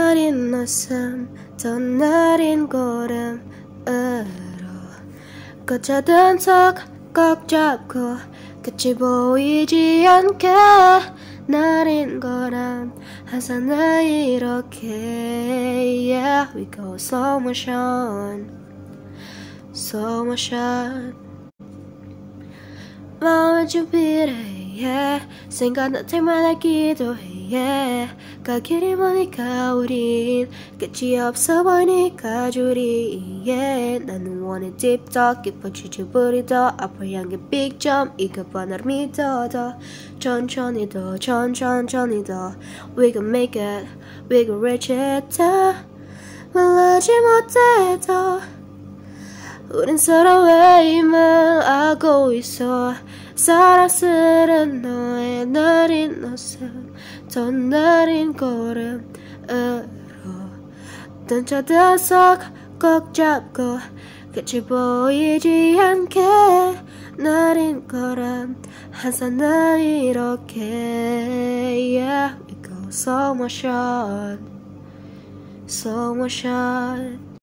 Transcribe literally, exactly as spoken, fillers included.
느린 웃음 더 느린 걸음으로 거쳐든 턱 잡고 끝이 보이지 않게 느린 걸음 항상 늘 이렇게 yeah we go slow motion slow motion 마음을 준비해 yeah 생각날 때마다 기도해 yeah 갈 길이 머니까 우린 끝이 없어 보이니까 줄이 yeah 나는 원해 deep talk 깊어지지 부리더 앞을 향해 big jump 이것봐 나를 믿어 더 천천히 더 천천히 더 we can make it we can reach it 더 말하지 못해도 우린 서로의 힘을 알고 있어 사랑스런 너의 느린 웃음 더 느린 걸음으로 던져든 꼭 잡고 끝이 보이지 않게 느린 걸음 항상 늘 이렇게 yeah we go slow motion slow motion